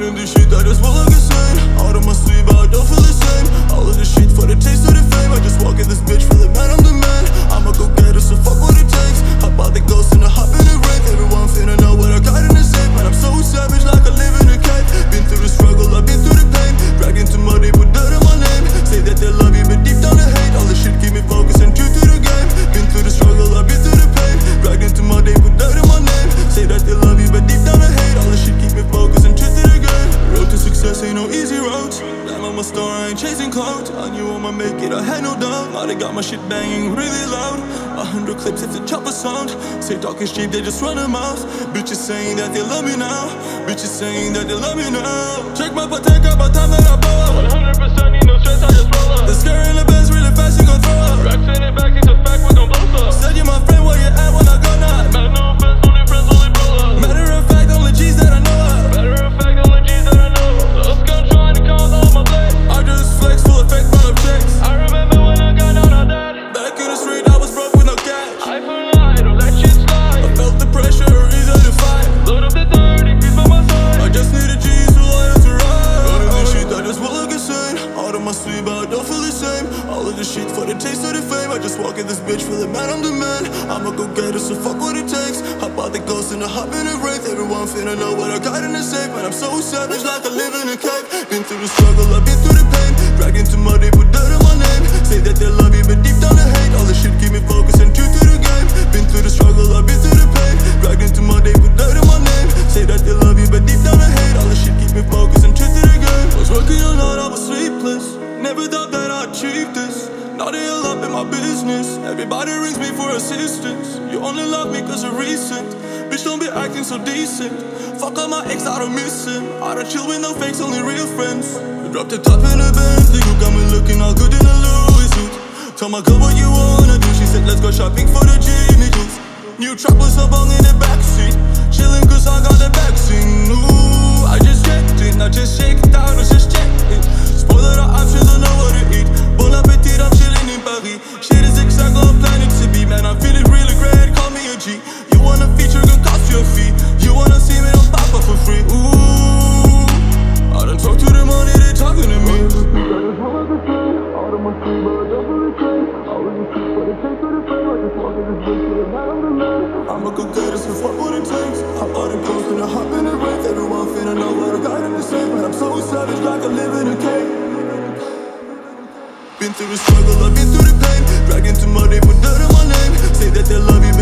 in this shit, I just feel like insane. Out of my sleep, but I don't feel the same. All of this shit for the taste of the fame. I just walk in this bitch, feeling man, I'm the man. I'ma go get it, so fuck what it takes. Hop out the ghost and I hop in the rain. Everyone finna know what I got in the safe. Man, I'm so savage, like I live in a cave. Been through the struggle, I've been through the pain. Dragged into mud, they put dirt in my name. Say that they love you, but deep down they hate. All this shit keep me focused and true to the game. Been through the struggle, I've been through the pain. Dragged into mud, they put dirt in my name. Say that they love you, but deep down they hate. All this shit keep me focused and true to the game. Road to success ain't no easy road. Damn, I'm a star, I ain't chasing clout. I knew I'ma make it, I had no doubt. Now they got my shit banging really loud. 100 clips if the chopper sound. Say talk is cheap, they just run their mouth. Bitches saying that they love me now. Bitches saying that they love me now. Check my Patek by time that I blow up. 100% need no stress, I just roll up. The scare in the Benz really fast, you gon' throw up. Racks in it back, he's a fact, we gon' blow up. Said you my friend, where you at when I go nuts? Man, no offense, only friends, only brothers. Matter of fact, only G's that I know of. Matter of fact, only G's that I know. Let's go trying to count all my blades. I just flex, full effect, run up checks. I remember when I got down on that. Back in the street, I was broke with no cash. I feel like, don't let shit slide. I felt the pressure, easy to fight. Load up the 30, please by my side. I just need a G, so loyal to ride. All of this shit, I just feel like insane. Out of my sleep, but I don't feel the same. All of this shit for the taste of the fame. I just walk in this bitch, feeling man, I'm the man. I'ma go get it, so fuck what it takes. Hop out the ghost and I hop in the wraith. Everyone finna know what I got in the safe. Man, I'm so savage, like I live in a cave. Been through the struggle, I've been through the pain. Dragged into mud, they put dirt in my name. Say that they love you, but deep down they hate. All this shit keep me focused and true to the game. Been through the struggle, I've been through the pain. Dragged into mud, they put dirt in my name. Say that they love you, but deep down they hate. All this shit keep me focused and true to the game. Was working all night, I was sleepless. Never thought that I'd achieve this. Now they all up in my business. Everybody rings me for assistance. You only love me cause you're recent. Bitch, don't be acting so decent. Fuck all my ex, I don't miss him. I don't chill with no fakes, only real friends. Drop the top in the Bentley, you got me looking all good in a Louis suit. Tell my girl what you wanna do. She said let's go shopping for the Jimmy Choo's. New trap with some bong in the backseat. Chillin' cause I got the vaccine. Ooh, I just checked it, now just shake it down, let's just check it. Spoiler the options, I know what to eat. Bon appetit, I'm chillin' in Paris. Shit is exactly I'm planning to be. Man, I'm feeling really great, call me a G. You want a feature, gon' cost you a fee. You wanna see me, don't pop up for free. Ooh, I done talk to the money, they talking to me. I'ma go get it, so fuck what it takes. Hop out and close and I hop in the wraith. Everyone finna know what I got in the safe. Man, I'm so savage, like I live in a cave. Been through the struggle, I've been through the pain. Dragged into mud, they put dirt in my name. Say that they love you,